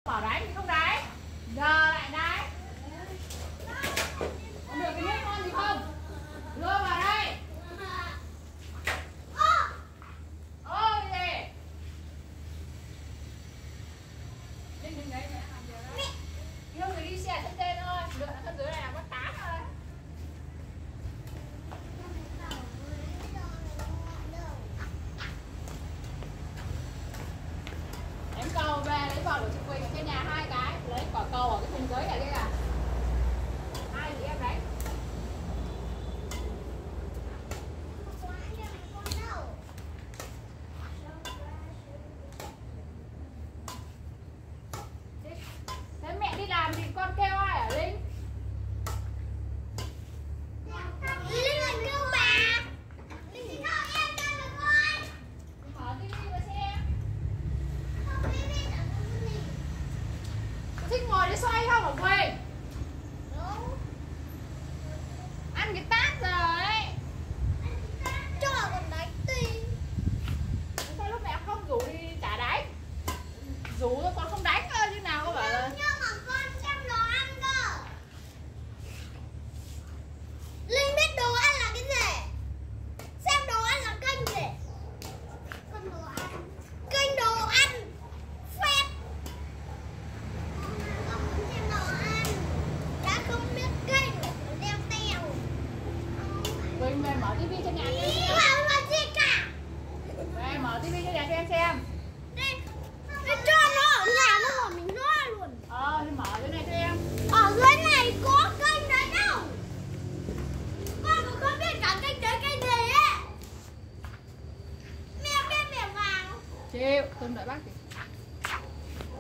Bảo đánh thì không đánh. Giờ lại đánh. Có được cái nước ngon gì không? Đưa vào đây. Ôi gì? Linh đấy mẹ làm việc đó. Yêu người đi xe thân trên thôi. Lựa thân dưới này là có 8 thôi. Đánh cầu về lấy vỏ của chị Quỳnh ở trên nhà 2 cái. Lấy quả cầu ở cái thùng dưới này kia à. 2 thì em đánh. Thế mẹ đi làm thì con kêu ai hả Linh? Linh là kêu bà. Linh thì thôi em cho được con. Mở tivi mà xem. Không biết là cái gì. Thích ngồi để xoay không hả Quỳnh? Đúng. Ăn cái tát rồi. Cho còn đánh đi. Sao lúc mẹ không rủ đi chả đánh? Rủ rồi con không đánh cơ chứ nào có bảo là. Nhưng mà con xem đồ ăn cơ. Linh biết đồ ăn là cái gì. Xem đồ ăn là kênh gì. Kênh đồ ăn. Kênh đồ ăn. Phép. Con muốn xem đồ ăn. Đã không biết kênh. Leo tèo. Quỳnh về mở tivi